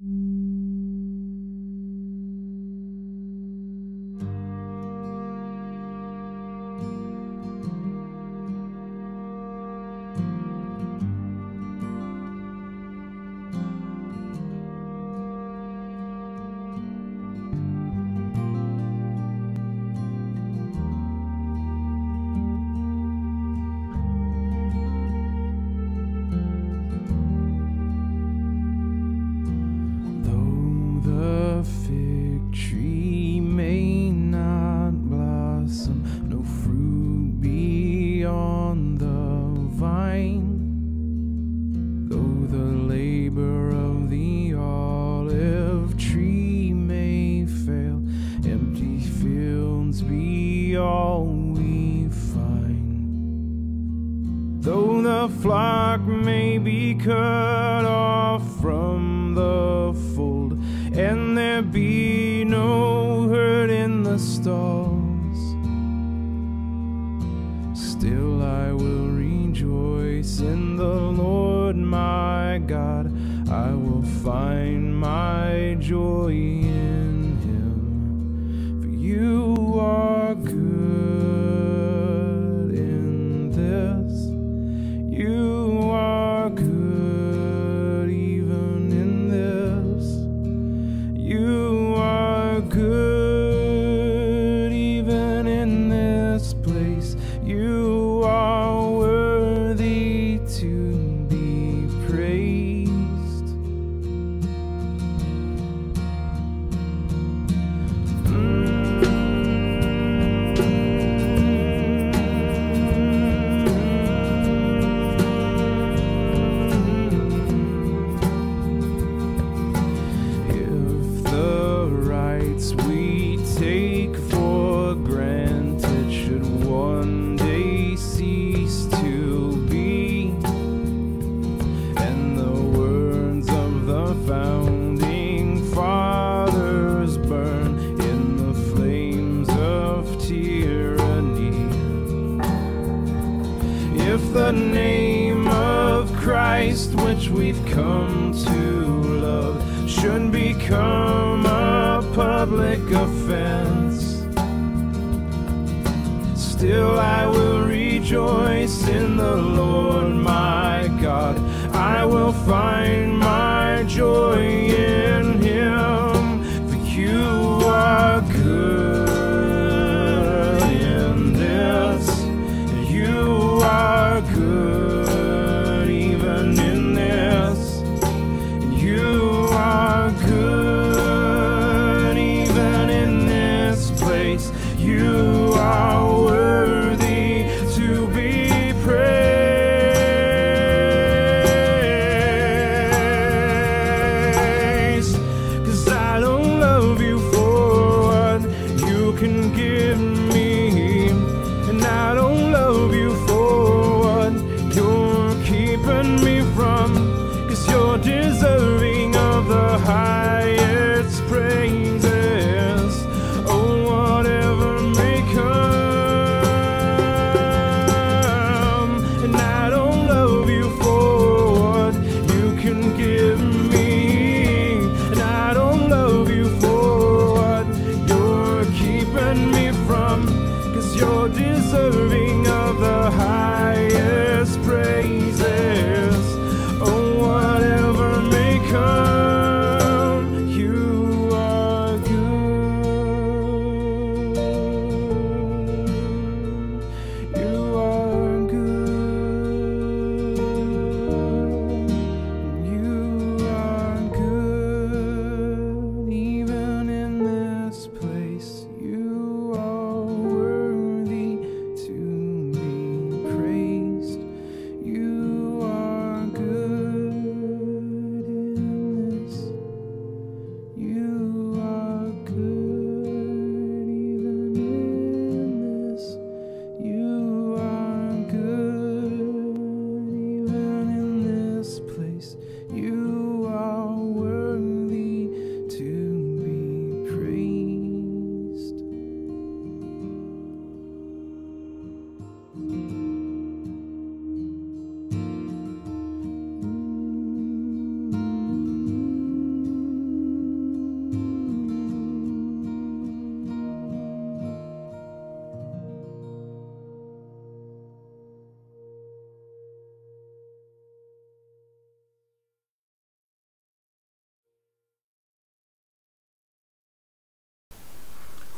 Though the flock may be cut off from the fold, and there be no herd in the stalls, still I will rejoice in the Lord my God. I will find my joy in Him, for you are good. You are good even in this. You are good even in this place. You are worthy to be praised. We take for granted should one day cease to be, and the words of the founding fathers burn in the flames of tyranny. If the name of Christ, which we've come to love, should become a public offense, still I will rejoice in the Lord my God. I will find my joy in Him, for you are good in this. You are good even in this. You are good even in this place. You are worthy to be praised. 'Cause I don't love you for what you can give me, and I don't love you for what you're keeping me from. 'Cause you're deserving of the highest praises. Oh, whatever may come, and I don't love you for what you can give me, and I don't love you for what you're keeping me from. 'Cause you're deserving of the highest praises. Oh, whatever may come.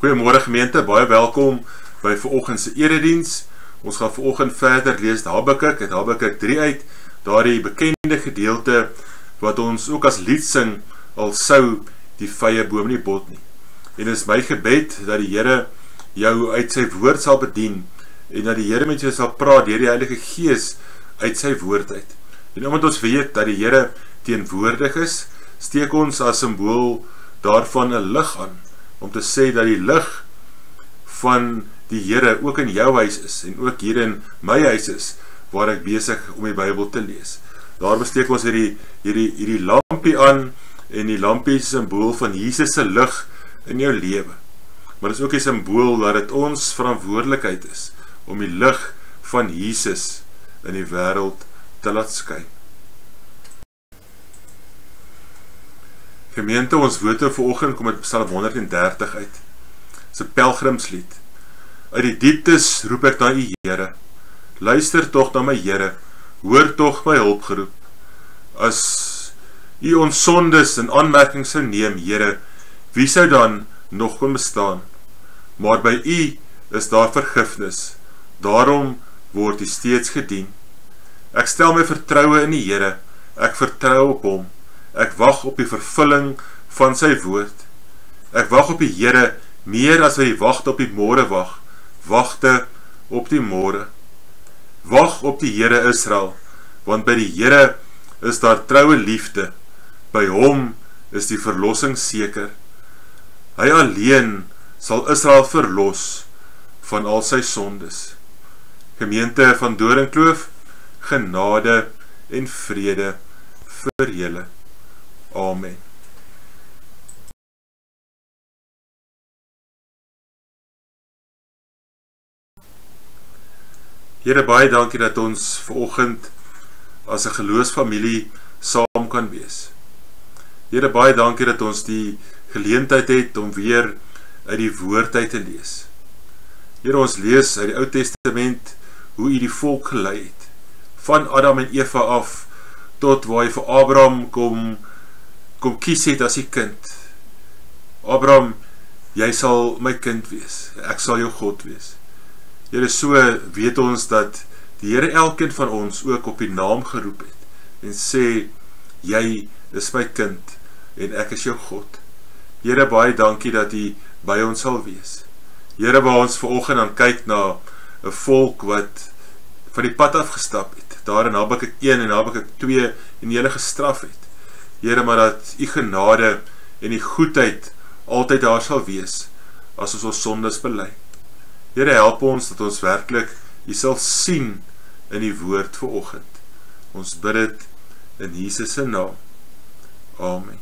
Goeiemôre gemeente, baie welkom by vanoggend se erediens. Ons gaan vanoggend verder lees Habakuk, uit Habakuk 3 uit, daardie bekende gedeelte wat ons ook as lied sing, al sou die vye boom nie bot nie. En is my gebed dat die Here jou uit sy woord sal bedien en dat die Here met jou sal praat deur die Heilige Gees uit sy woord uit. En omdat ons weet dat die Here teenwoordig is, steek ons as symbool daarvan 'n lig aan, om te sê dat die lig van die Here ook in jou huis is, en ook hier in my huis is, waar ek besig om die Bybel te lees. Daar besteek ons hierdie lampie aan, en die lampie is 'n symbool van Jesus se lig in jou lewe. Maar dit is ook 'n symbool dat dit ons verantwoordelikheid is, om die lig van Jesus in die wêreld te laat skyn. Gemeente, ons woorde vanoggend kom uit Psalm 130 uit. Dis 'n pelgrimslied. Uit die dieptes roep ek na U, Here. Luister tog na my Here, hoor tog my hulpgeroep. As U ons sondes in aanmerking sou neem, Here, wie sou dan nog kon bestaan? Maar by U is daar vergifnis, daarom word U steeds gedien. Ek stel my vertroue in die Here, ek vertrou op Hom. Ek wag op die vervulling van sy woord. Ek wag op die Here meer as wat die wagte op die môre wag. Wagte op die môre. Wag op die Here Israel, want by die Here is daar troue liefde. By Hom is die verlossing seker. Hy alleen sal Israel verlos van al sy sondes. Gemeente van Doringkloof, genade en vrede vir julle. Amen. Here, baie dankie dat ons vanoggend as 'n geloofsfamilie saam kan wees. Here, baie dankie dat ons die geleentheid het om weer uit die woord uit te lees. Here, ons lees uit die Ou Testament hoe U die volk gelei het, van Adam en Eva af tot waar hy vir Abraham kom kies het as die kind. Abraham, jy sal my kind wees, ek sal jou God wees. Here, so weet ons dat die Here elkeen van ons ook op die naam geroep het en sê, jy is my kind en ek is jou God. Here, baie dankie dat U by ons sal wees. Here, waar ons vanoggend aan kyk na 'n volk wat van die pad afgestap het, daar in Habakuk 1 en Habakuk 2 en hulle gestraf het. Here, maar dat U genade en U goedheid altyd daar sal wees as ons sondes bely. Here, help ons dat ons werklik U sal sien in die woord vanoggend. Ons bid dit in Jesus se naam. Amen.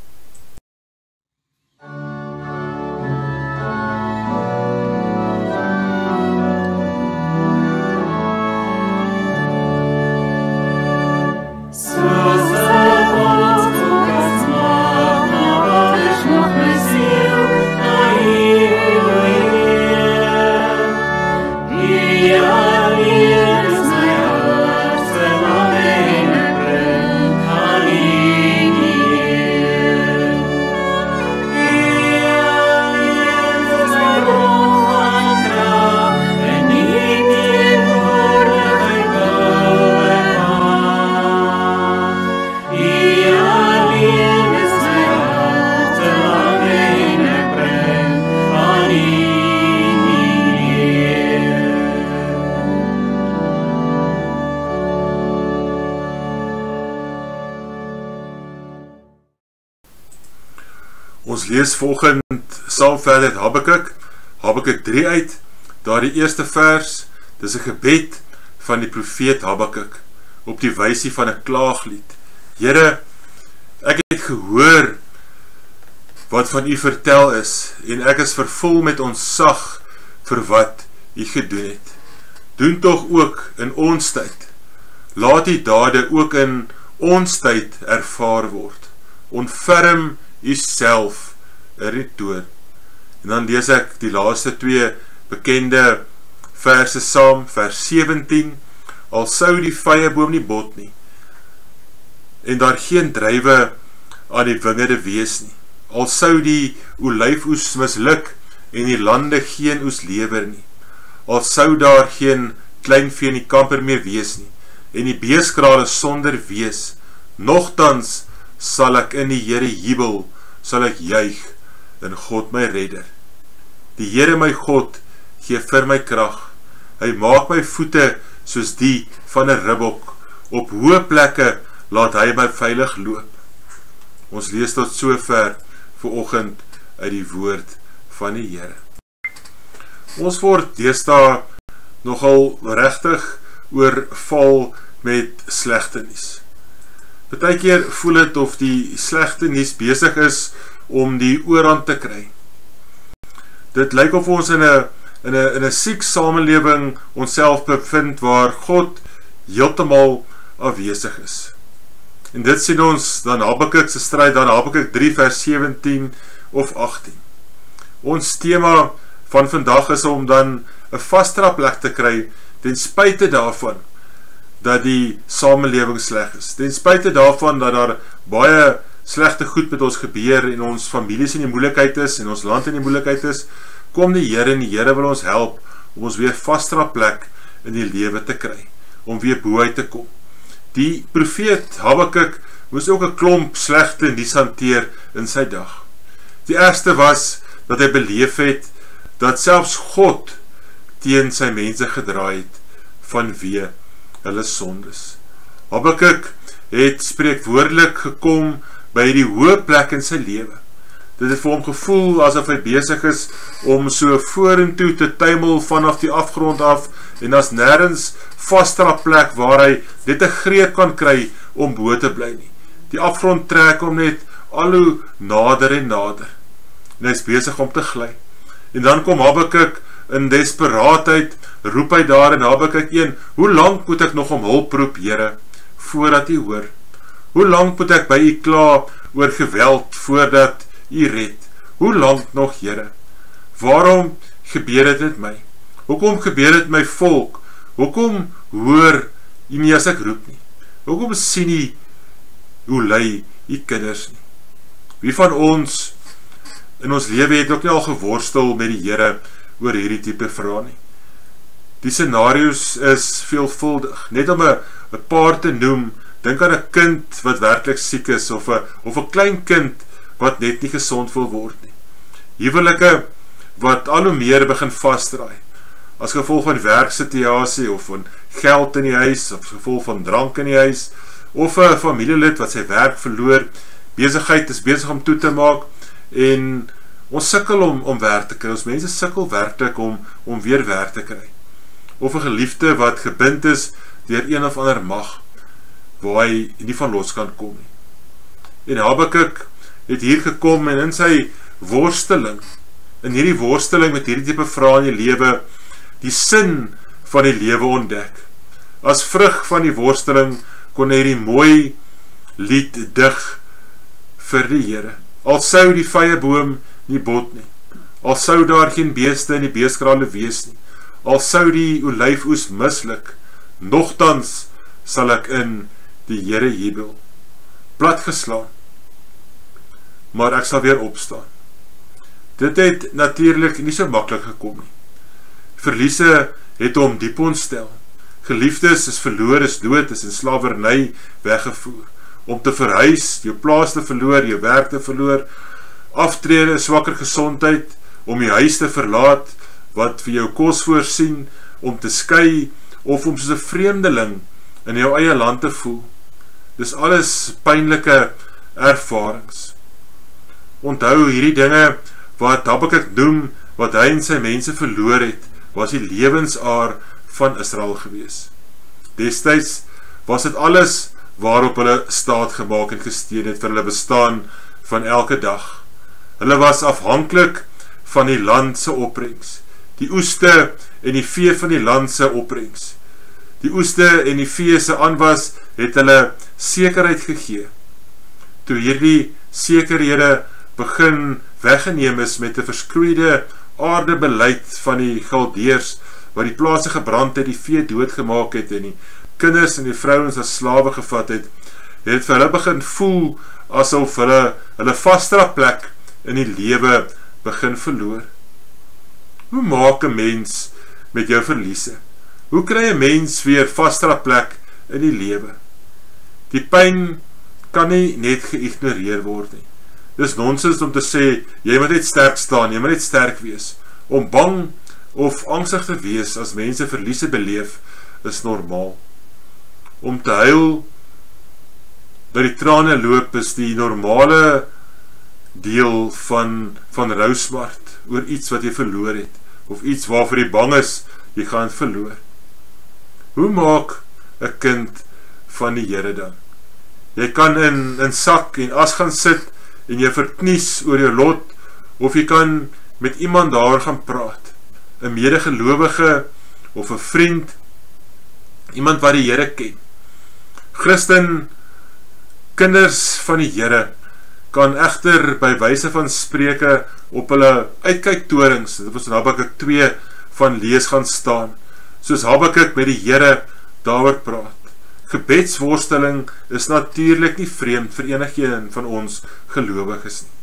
Ons lees volgend saam verder Habakuk 3 uit, daar die eerste vers, dis 'n gebed van die profeet Habakuk, op die wysie van 'n klaaglied. Here, ek het gehoor wat van U vertel is, en ek is vervul met ontzag vir wat U gedoen het. Doen tog ook in ons tyd. Laat U dade ook in ons tyd ervaar word. Ontferm U self 'n retour. En dan lees ek die laaste 2 bekende verse saam, vers 17. Al sou die vye boom nie bot nie, en daar geen druiwe aan die wingerde wees nie. Al sou die olyfoes misluk en die lande geen oes lewer nie. Al sou daar geen kleinvee in die kamper meer wees nie, en die beeskrale sonder wees, nogtans sal ek in die Here jubel, sal ek juig in God my redder. Die Here my God gee vir my krag, hy maak my voete soos die van 'n ribbok, op hoë plekke laat hy my veilig loop. Ons lees tot sover vanoggend uit die woord van die Here. Ons word deesdae nogal regtig oorval met slegte nuus. Partykeer voel dit of die slegte nuus besig is om die oorhand te kry. Dit lyk of ons in 'n siek samelewing onsself bevind waar God heeltemal afwesig is. En dit sien ons dan Habakuk se stryd, dan Habakuk 3 vers 17 of 18. Ons tema van vandag is om dan 'n vasdra plek te kry, ten spyte daarvan dat die samelewing sleg is. Ten spyte daarvan dat daar baie slegte goed met ons gebeur en ons families in die moeilikheid is en ons land in die moeilikheid is, kom die Here en die Here wil ons help om ons weer vasdra plek in die lewe te kry, om weer bo uit te kom. Die profeet Habakuk moes ook 'n klomp slegte nuus hanteer in sy dag. Die eerste was dat hy beleef het dat selfs God teen sy mense gedraai het vanweë hulle sondes. Habakuk het spreekwoordelik gekom by die hoë plek in sy lewe. Dit het vir hom gevoel asof hy besig is om so vorentoe te tuimel vanaf die afgrond af, en as nêrens vasdra plek waar hy net 'n greep kan kry om bo te bly nie. Die afgrond trek hom net al hoe nader en nader, en hy is besig om te gly. En dan kom Habakuk in desperaatheid, roep hy daar in Habakuk 1, hoe lank moet ek nog om hulp roep, Here, voordat U hoor? Hoe lank moet ek by U kla oor geweld, voordat U red? Hoe lank nog, Here? Waarom gebeur dit met my? Hoekom gebeur dit my volk? Hoekom hoor U nie as ek roep nie? Hoekom sien U hoe ly U kinders nie? Wie van ons in ons lewe het ook nie al geworstel met die Here oor hierdie tipe vrae nie? Die scenario's is veelvuldig. Net om 'n paar te noem, dink aan 'n kind wat werklik siek is, of 'n klein kind wat net nie gesond wil word nie. Huwelike wat al hoe meer begin vasdraai, as gevolg van werksituasie, of van geld in die huis, of gevolg van drank in die huis, of 'n familielid wat sy werk verloor, besigheid is besig om toe te maak, en ons sukkel om werk te kry. Ons mense sukkel werklik om weer werk te kry. Of 'n geliefde wat gebind is deur een of ander mag, waar hy nie van los kan kom nie. En Habakuk het hier gekom en in sy worsteling, in hierdie worsteling met hierdie tipe vrae in die lewe, die sin van die lewe ontdek. As vrug van die worsteling kon hy die mooi lied dig vir die Here. Al sou die vyeboom nie bot nie, al sou daar geen beeste in die beeskrale wees nie, al sou die olyfoes misluk, nogtans sal ek in die Here jubel. Platgeslaan, maar ek sal weer opstaan. Dit het natuurlik nie so maklik gekom nie. Verliese het hom diep ontstel. Geliefdes is verloor, is dood, is in slawerny weggevoer. Om te verhuis, jou plaas te verloor, jou werk te verloor, aftrede, swakker gesondheid, om die huis te verlaat, wat vir jou kos voorsien, om te skei, of om soos 'n vreemdeling in jou eie land te voel. Dis alles pynlike ervarings. Onthou, hierdie dinge wat Habakuk noem, wat hy en sy mense verloor het, was die lewensaar van Israel gewees. Destyds was dit alles waarop hulle staat gemaak en gesteun het vir hulle bestaan van elke dag. Hulle was afhanklik van die land se opbrengs, die oeste en die vee van die land se opbrengs. Die oeste en die vee se aanwas het hulle sekerheid gegee. Toe hierdie sekerhede begin weggeneem is met 'n verskroeide aardebeleid van die Galdeërs, wat die plase gebrand het, die vee doodgemaak het en die kinders en die vrouens as slawe gevat het, het vir hulle begin voel asof hulle vasdra plek in die lewe begin verloor. Hoe maak 'n mens met jou verliese? Hoe kry 'n mens weer vaste plek in die lewe? Die pyn kan nie net geïgnoreer word nie. Dis nonsens om te sê, jy moet net sterk staan, jy moet net sterk wees. Om bang of angstig te wees as mense verliese beleef, is normaal. Om te huil, dat die trane loop, is die normale deel van rousmart oor iets wat jy verloor het, of iets waarvoor jy bang is, jy gaan verloor. Hoe maak 'n kind van die Here dan? Jy kan in sak en as gaan sit en jy verknies oor jou lot, of jy kan met iemand daar gaan praat, 'n medegelowige of 'n vriend, iemand wat die Here ken. Christen, kinders van die Here, kan egter by wyse van spreuke op hulle uitkyktorings, dit was in Habakuk 2 van lees gaan staan, soos Habakuk met die Here daaroor praat. Gebedsworsteling is natuurlik nie vreemd vir enigeen van ons gelowiges nie.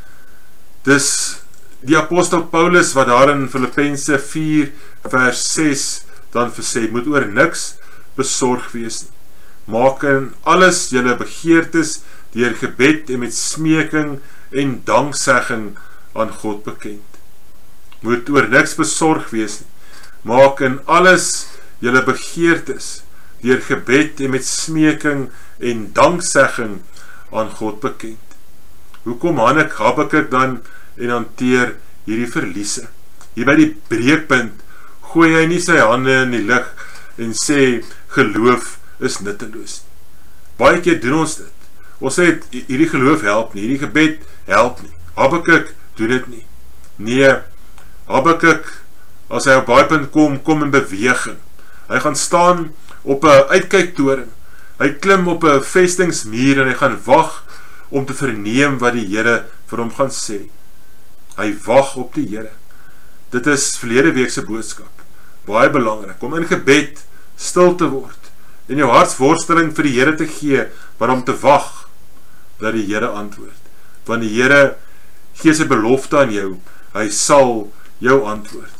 Dis die apostel Paulus wat daar in Filippense 4 vers 6 dan versê, moet oor niks besorg wees nie. Maak in alles julle begeertes deur gebed en met smeking en danksegging aan God bekend. Moet oor niks besorg wees nie. Maak in alles julle begeertes deur gebed en met smeking en danksegging aan God bekend. Hoekom Habakuk dan en hanteer hierdie verliese? Hier by die breekpunt gooi hy nie sy hande in die lug en sê geloof is nutteloos. Baie keer doen ons dit. Ons sê hierdie geloof help nie, hierdie gebed help nie. Habakuk doen dit nie. Nee, Habakuk, as hy op baie punt kom in beweging. Hy gaan staan op 'n uitkyktoring. Hy klim op 'n vestingsmuur en hy gaan wag om te verneem wat die Here vir hom gaan sê. Hy wag op die Here. Dit is verlede week se boodskap. Baie belangrik om in gebed stil te word en jou hartsworsteling vir die Here te gee, maar om te wag dat die Here antwoord. Want die Here gee sy belofte aan jou, hy sal jou antwoord.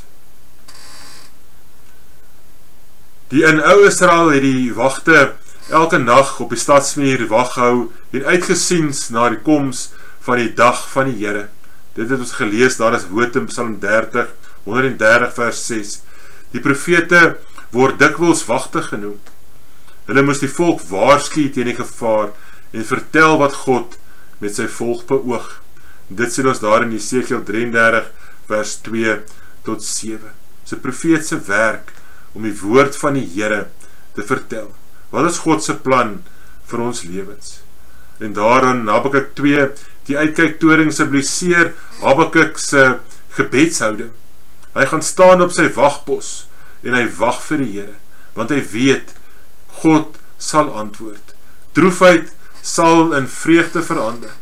Die in ou Israel het die wagte elke nag op die stadsmuur wag gehou en uitgesiens na die koms van die dag van die Here. Dit het ons gelees, daar is woord in Psalm 130 vers 6. Die profete word dikwels wagte genoem. Hulle moes die volk waarsku teen die gevaar en vertel wat God met sy volk beoog. Dit sien ons daar in Jesegiel 33 vers 2 tot 7. Dis 'n profeet se werk om die woord van die Here te vertel. Wat is God se plan vir ons lewens? En daarin Habakuk 2, die uitkyktoring simboliseer Habakuk se gebedshouding. Hy gaan staan op sy wagpos en hy wag vir die Here, want hy weet God sal antwoord. Droefheid sal in vreugde verander.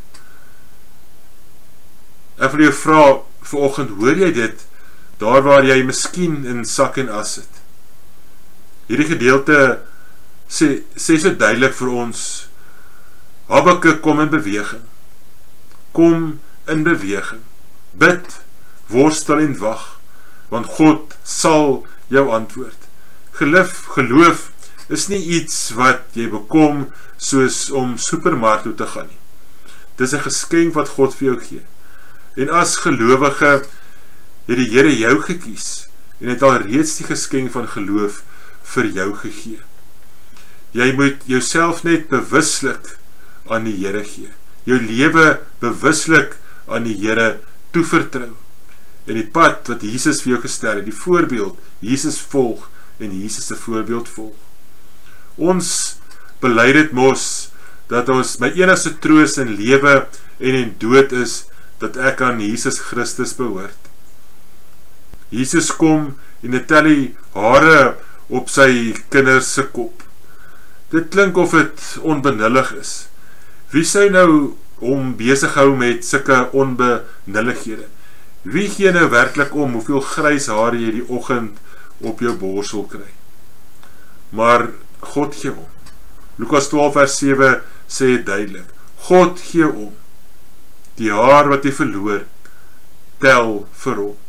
Ek wil jou vra vanoggend, hoor jy dit daar waar jy miskien in sak en as sit? Hierdie gedeelte sê so duidelik vir ons, Habakuk kom in beweging. Kom in beweging. Bid, worstel en wag, want God sal jou antwoord. Geloof is nie iets wat jy bekom soos om supermarkt toe te gaan nie. Dis 'n geskenk wat God vir jou gee. En as gelowige het die Here jou gekies en het al reeds die geskenk van geloof vir jou gegee. Jy moet jouself net bewuslik aan die Here gee. Jou lewe bewuslik aan die Here toevertrou. En die pad wat Jesus vir jou gestel het, die voorbeeld, Jesus volg en Jesus se voorbeeld volg. Ons bely dit mos dat ons my enigste troos in lewe en in dood is dat ek aan Jesus Christus behoort. Jesus kom en het tel die hare op sy kinders se kop. Dit klink of dit onbenullig is. Wie sou nou om besig hou met sulke onbenullighede? Wie gee nou werklik om hoeveel grys hare jy die oggend op jou borsel kry? Maar God gee om. Lukas 12 vers 7 sê duidelik, God gee om. Die haar wat jy verloor, tel vir hom.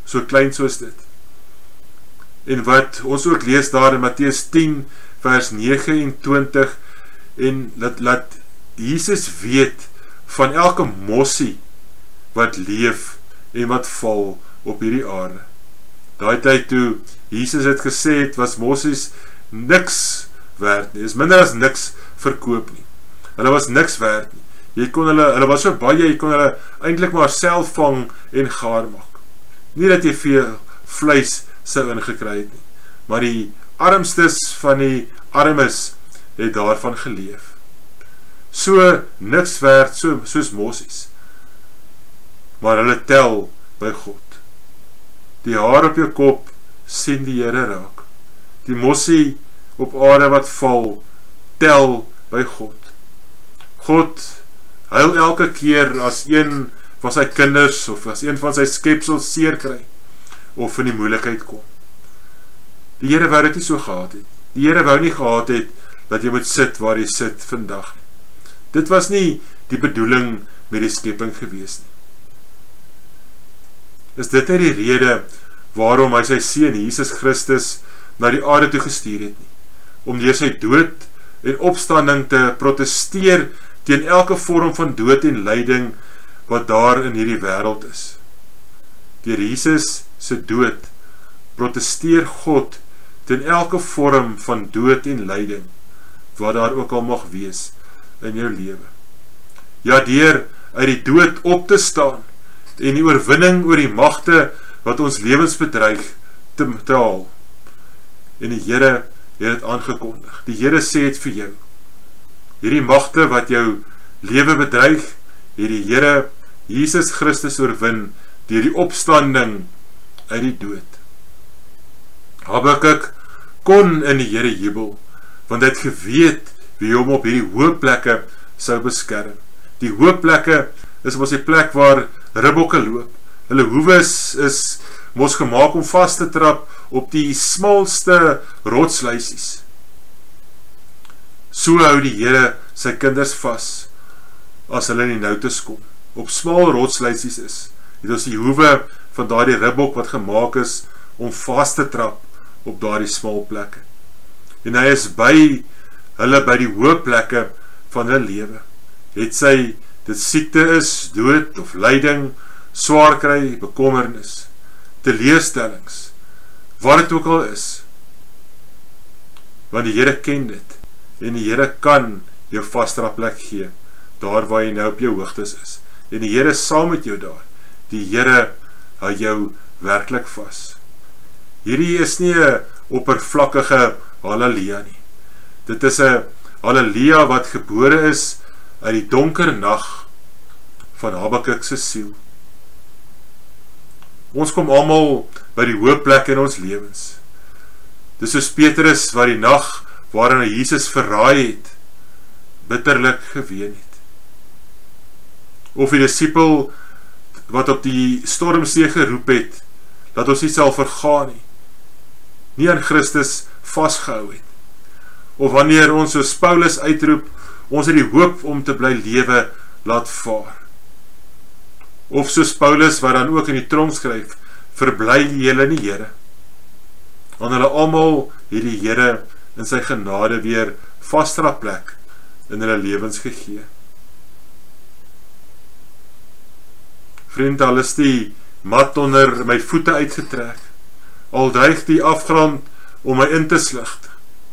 so klein soos dit. En wat ons ook lees daar in Matteus 10 vers 29, en laat Jesus weet van elke mossie wat leef en wat val op hierdie aarde. Daai tyd toe Jesus het gesê het, was mossies niks werd nie, is minder as niks verkoop nie. Hulle was niks werd nie. Hulle was so baie, jy kon hulle eintlik maar self vang en gaar maak. Nie dat jy veel vleis sou ingekry het nie, maar die armstes van die armes het daarvan geleef. So niks werd, soos mossies. Maar hulle tel by God. Die haar op jou kop sien die Here raak. Die mossie op aarde wat val, tel by God. God huil elke keer as een van sy kinders of as een van sy skepsels seer kry of in die moeilikheid kom. Die Here wou dit nie so gehad het. Die Here wou nie gehad het dat jy moet sit waar jy sit vandag nie. Dit was nie die bedoeling met die skepping gewees nie. Is dit nie die rede waarom hy sy seun Jesus Christus na die aarde toe gestuur het nie? Om deur sy dood en opstanding te protesteer teen elke vorm van dood en lyding wat daar in hierdie wêreld is. Deur Jesus se dood protesteer God teen elke vorm van dood en lyding wat daar ook al mag wees in jou lewe. Ja, deur uit die dood op te staan en die oorwinning oor die magte wat ons lewens bedreig te haal. En die Here het dit aangekondig. Die Here sê het vir jou. Hierdie magte wat jou lewe bedreig, het die Here Jesus Christus oorwin deur die opstanding uit die dood. Habakuk kon in die Here jubel, want hy het geweet wie hom op hierdie hoë plekke sou beskerm. Die hoë plekke is mos die plek waar ribbokke loop. Hulle hoewe is mos gemaak om vas te trap op die smalste rotsluisies. So hou die Here sy kinders vas as hulle in die noutes kom. Op smal rotsluisies is. Het ons die hoewe van daardie ribbok wat gemaak is om vas te trap op daardie smal plekke. En hy is by hulle by die hoë plekke van hulle lewe. Het sy dit siekte is, dood of lyding, swaar kry, bekommernis, teleurstellings, wat het ook al is. Want die Here ken dit, en die Here kan jou vastrapplek gee, daar waar jy nou op jou hoogtes is. En die Here is saam met jou daar. Die Here hou jou werklik vas. Hierdie is nie 'n oppervlakkige halleluja nie. Dit is 'n halleluja wat gebore is uit die donker nag van Habakuk se siel. Ons kom almal by die hoë plek in ons lewens. Dis soos Petrus wat die nag waarin hy Jesus verraai het, bitterlik geween het. Of die disipel wat op die stormsee geroep het, dat ons nie sal vergaan nie, nie aan Christus vasgehou het. Of wanneer ons soos Paulus uitroep, ons het die hoop om te bly lewe laat vaar. Of soos Paulus wat dan ook in die tronk skryf, verbly julle in die Here. Aan hulle almal het die Here in sy genade weer vastrapplek in hulle lewens gegee. Vriend, al is die mat onder my voete uitgetrek, al dreig die afgrond om my in te sligt,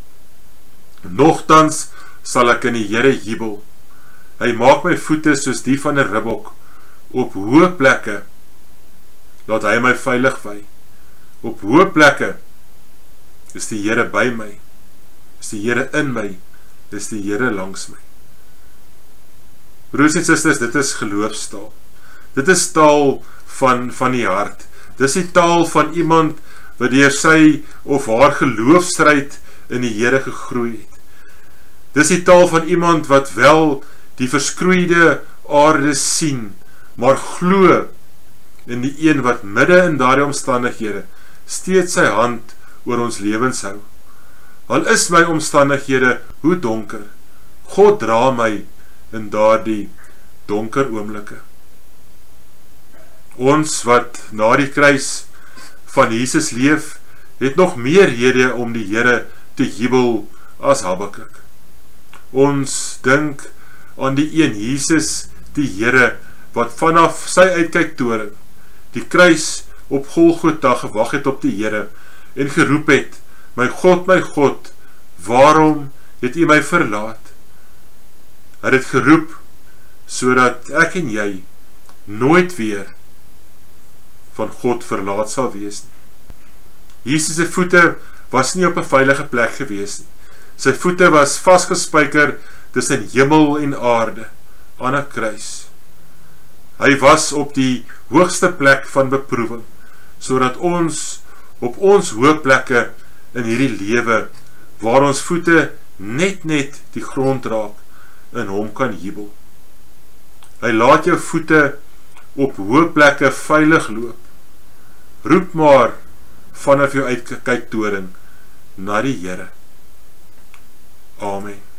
nogtans sal ek in die Here jubel. Hy maak my voete soos die van 'n ribbok, op hoë plekke laat hy my veilig wy. Op hoë plekke is die Here by my, is die Here in my, is die Here langs my. Broers en susters, dit is geloofstaal. Dit is taal van die hart. Dit is die taal van iemand wat deur sy of haar geloofstryd in die Here gegroei het. Dit is die taal van iemand wat wel die verskroeide aarde sien, maar glo in die een wat midde in daardie omstandighede steeds sy hand oor ons lewens hou. Al is my omstandighede hoe donker, God dra my in daardie donker oomblikke. Ons wat na die kruis van Jesus leef, het nog meer rede om die Here te jubel as Habakuk. Ons dink aan die een Jesus, die Here, wat vanaf sy uitkyktoring die kruis op Golgotha gewag het op die Here en geroep het, my God, waarom het U my verlaat? Hy het geroep, sodat ek en jy nooit weer van God verlaat sal wees nie. Jesus se voete was nie op 'n veilige plek gewees nie. Sy voete was vasgespijker tussen hemel en aarde aan 'n kruis. Hy was op die hoogste plek van beproewing, sodat ons op ons hoë plekke in hierdie lewe, waar ons voete net die grond raak, in hom kan jubel. Hy laat jou voete op hoë plekke veilig loop. Roep maar vanaf jou uitkyktoring na die Here. Amen.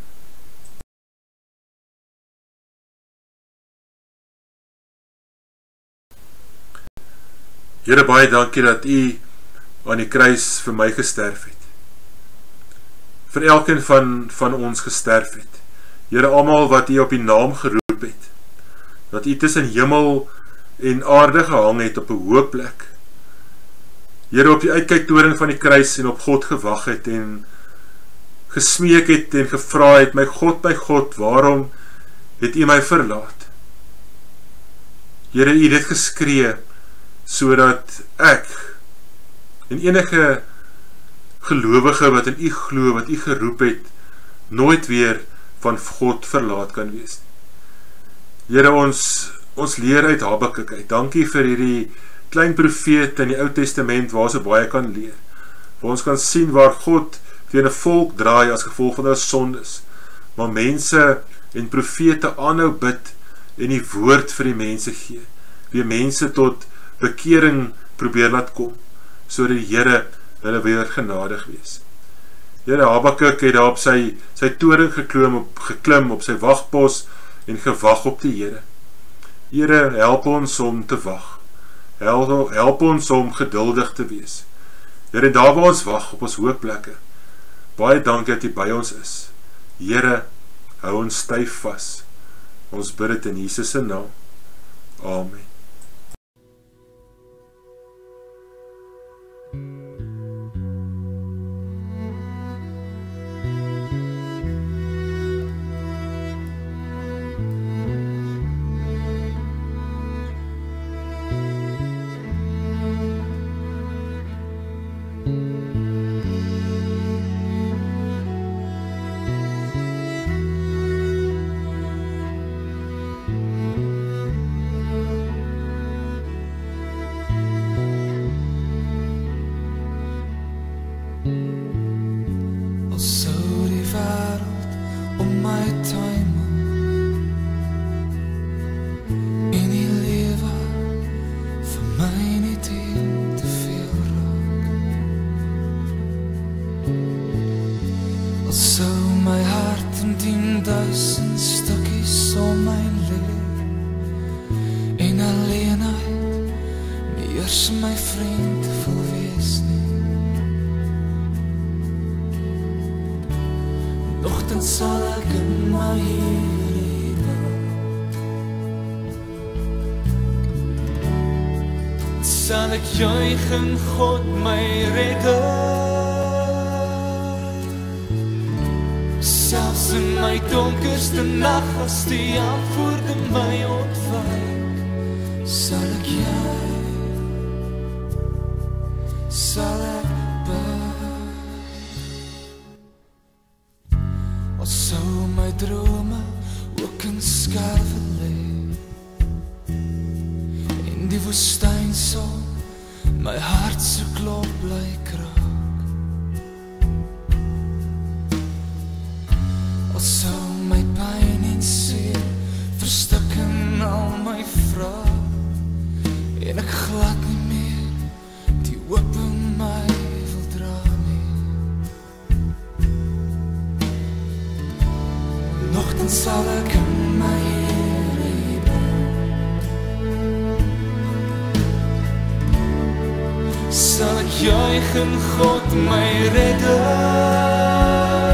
Here, baie dankie dat U aan die kruis vir my gesterf het. Vir elkeen van ons gesterf het. Here, almal wat U op die naam geroep het, dat U tussen hemel en aarde gehang het op 'n hoë plek. Here, op die uitkyktoring van die kruis en op God gewag het en gesmeek het en gevra het, my God, waarom het U my verlaat? Here, U het dit geskree, sodat ek en enige gelowige wat in U glo, wat U geroep het, nooit weer van God verlaat kan wees. Here, ons leer uit Habakuk uit. Dankie vir hierdie klein profeet in die Ou Testament waar so baie kan leer. Waar ons kan sien waar God teen 'n volk draai as gevolg van hulle sondes, maar mense en profete aanhou bid en die woord vir die mense gee, weer mense tot bekering probeer laat kom, sodat die Here hulle weer genadig wees. Here, Habakuk het daar op sy toring geklim op sy wagpos en gewag op die Here. Here, help ons om te wag. Help ons om geduldig te wees. Here, daar waar ons wag op ons hoë plekke, baie dankie dat U by ons is. Here, hou ons styf vas. Ons bid dit in Jesus se naam. Amen. Sal ek juig in God my redder, selfs in my donkerste nag as die antwoorde my ontwyk, sal ek juig, sal ek bid. Al sou my drome ook in skerwe lê, in die woestyn sal my hart se klop bly kraak. Al sou my pyn en seer verstik in al my vrae, en ek glad nie meer die hoop in my wil dra nie. Nogtans sal ek in my sal juig in God my redder.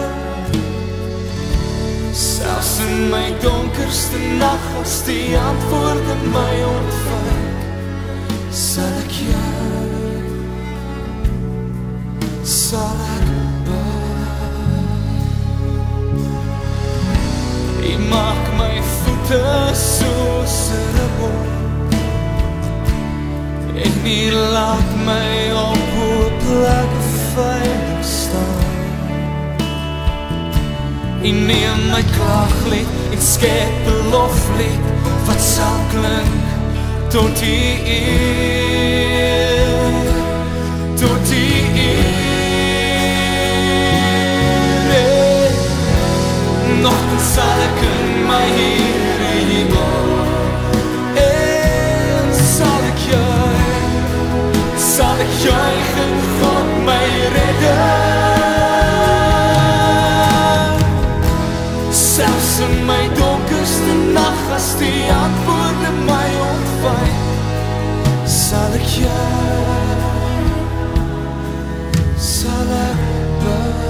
Selfs in my donkerste nag, as die antwoorde my ontwyk, sal ek juig, sal ek buig. U maak my voete soos 'n ribbel, en U laat my op hoë plek veilig staan. U neem my klaaglied en skep 'n loflied wat sal klink tot U eer, tot U eer. Nogtans sal ek in my Here hemel, en sal ek juig in God my redder. Selfs in my donkerste nag, as die antwoorde my ontwyk, sal ek juig, sal ek buig.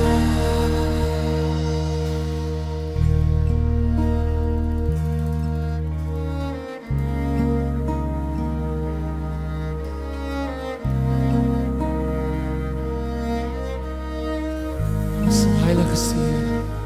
Heilige Seer,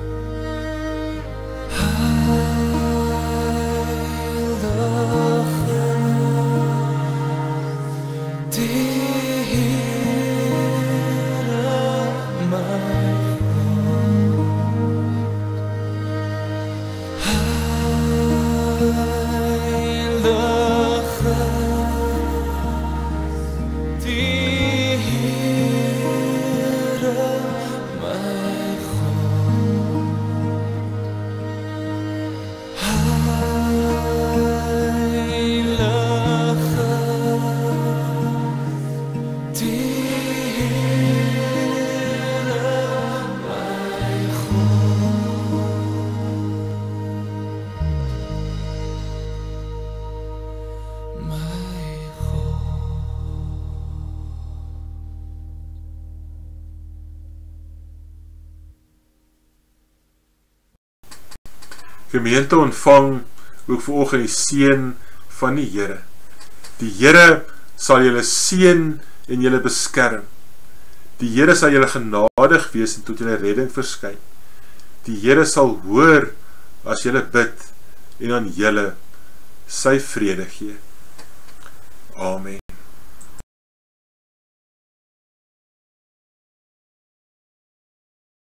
Gemeente, ontvang ook vanoggend die seën van die Here. Die Here sal julle seën en julle beskerm. Die Here sal julle genadig wees en tot julle redding verskyn. Die Here sal hoor as julle bid en aan julle sy vrede gee. Amen.